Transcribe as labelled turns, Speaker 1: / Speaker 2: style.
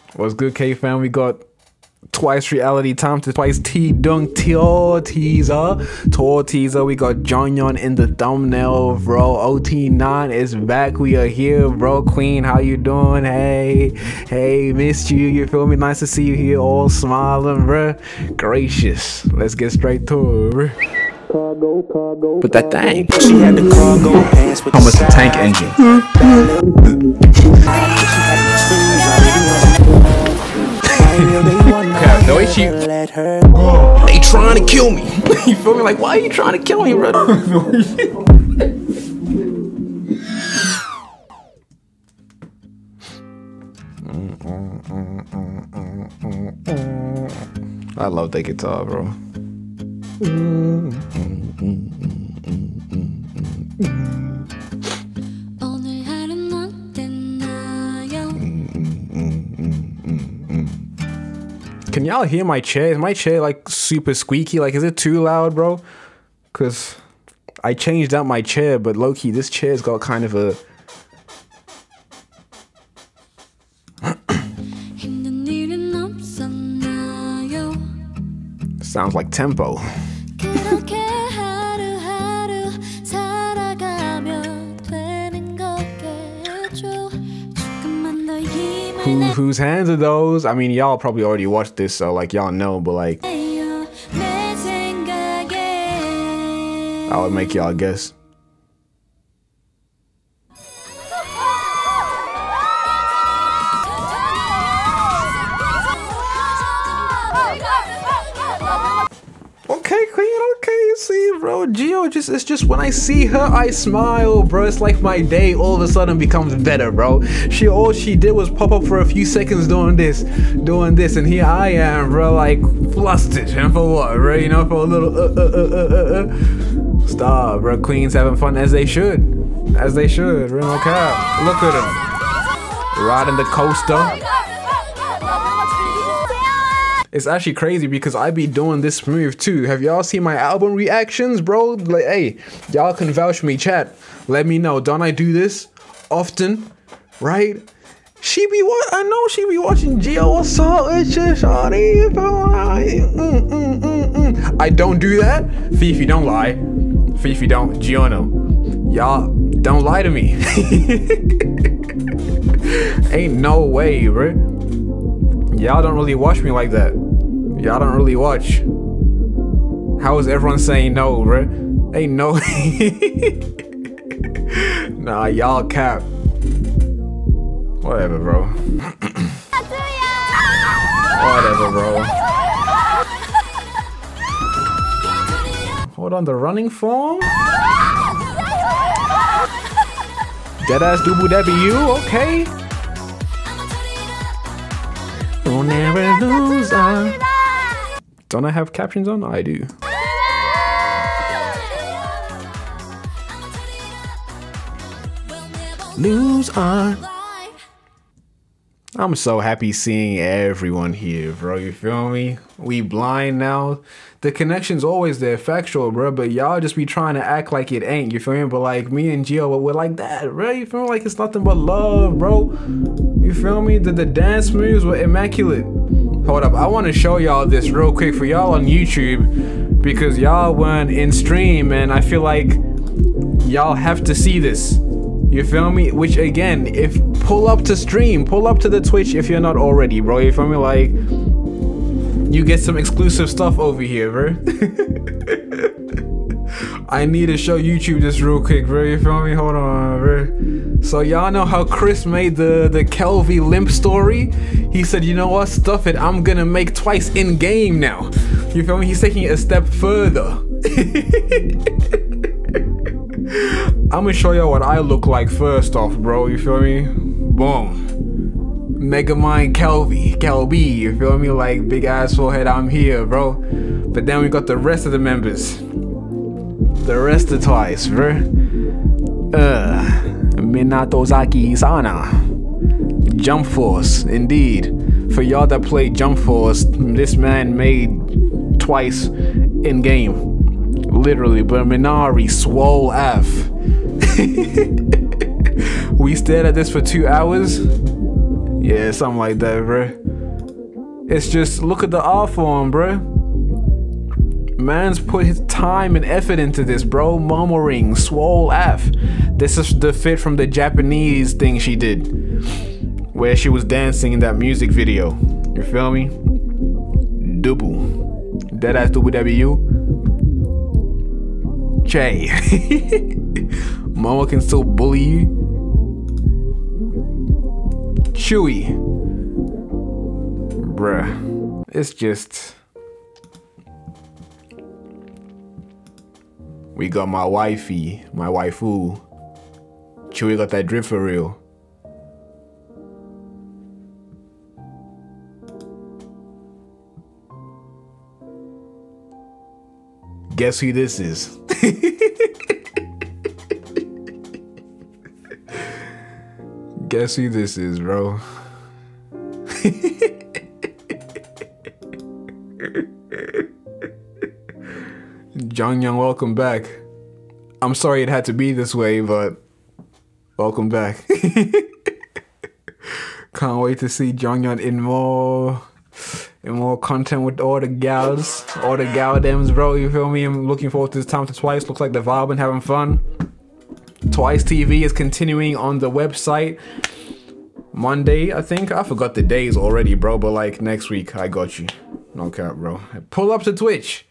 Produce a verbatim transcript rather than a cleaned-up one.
Speaker 1: What's good, K F A M? We got Twice Reality, Time to Twice, TDOONGTour teaser, tour teaser. We got jeongyeon in the thumbnail, bro. O T nine is back. We are here, bro. Queen, how you doing? Hey, hey, missed you. You feel me? Nice to see you here, all smiling, bro. Gracious. Let's get straight to it, bro.
Speaker 2: Cargo, cargo,
Speaker 1: But that thing.
Speaker 2: She had the cargo pants with
Speaker 1: How much
Speaker 2: the
Speaker 1: the tank engine? God, the way she, they trying to kill me. You feel me? Like, why are you trying to kill me, brother? I love that guitar, bro. Can y'all hear my chair? Is my chair like super squeaky? Like, is it too loud, bro? Cause I changed out my chair, but low-key, this chair's got kind of a sounds like tempo. Who, whose hands are those? I mean, y'all probably already watched this, so like y'all know, but like I would make y'all guess. Okay, Queen, okay, see, bro, Geo, just, it's just when I see her, I smile, bro. It's like my day all of a sudden becomes better, bro. She, all she did was pop up for a few seconds doing this, doing this, and here I am, bro, like, flustered, and for what, bro, you know, for a little, uh, uh, uh, uh, uh, uh. Stop, bro, Queens having fun as they should, as they should, bro, no cap. Look at them, riding the coaster. It's actually crazy because I be doing this move too. Have y'all seen my album reactions, bro? Like, hey, y'all can vouch for me, chat. Let me know. Don't I do this often? Right? She be what? I know she be watching Geo. What's up? It's just shawty. Mm, mm, mm, mm. I don't do that. Fifi, don't lie. Fifi, don't. Giorno. Y'all don't lie to me. Ain't no way, bro. Y'all don't really watch me like that. Y'all don't really watch. How is everyone saying no, bro? Ain't no. Nah, y'all cap. Whatever, bro. Whatever, bro. Hold on, the running form? Deadass Dubu, that be you? Okay. Don't ever lose on. Don't I have captions on? I do. Lose on. I'm so happy seeing everyone here, bro. You feel me? We blind now. The connection's always there, factual, bro. But y'all just be trying to act like it ain't. You feel me? But like me and Gio, we're like that, bro. You feel me? Like it's nothing but love, bro. You feel me? The, the dance moves were immaculate. Hold up, I want to show y'all this real quick for y'all on YouTube because y'all weren't in stream and I feel like y'all have to see this. You feel me? Which again, if pull up to stream, pull up to the Twitch if you're not already, bro. You feel me? Like you get some exclusive stuff over here, bro. I need to show YouTube this real quick, bro. You feel me? Hold on, bro. So y'all know how Chris made the the KELVII limp story? He said, you know what? Stuff it. I'm gonna make Twice in game now. You feel me? He's taking it a step further. I'm gonna show y'all what I look like first off, bro. You feel me? Boom. Megamind KELVII, KELVII. You feel me? Like big ass forehead. I'm here, bro. But then we got the rest of the members. The rest of Twice, bro. Uh, Minatozaki Sana. Jump Force, indeed. For y'all that play Jump Force, this man made Twice in game. Literally, but Minari, swole F. We stared at this for two hours. Yeah, something like that, bro. It's just, look at the art form, bruh. Man's put his time and effort into this, bro. Murmuring, swole F. This is the fit from the Japanese thing she did, where she was dancing in that music video. You feel me? Double. Deadass double W. J. Mama can still bully you. Chewy. Bruh. It's just... We got my wifey, my waifu. Chewy got that drip for real. Guess who this is? Guess who this is, bro? Jeongyeon, welcome back. I'm sorry it had to be this way, but welcome back. Can't wait to see Jeongyeon in more in more content with all the gals, all the galdems, bro. You feel me? I'm looking forward to this time to Twice. Looks like they're vibing, having fun. Twice T V is continuing on the website. Monday, I think. I forgot the days already, bro. But like next week, I got you. No cap, bro. Pull up to Twitch.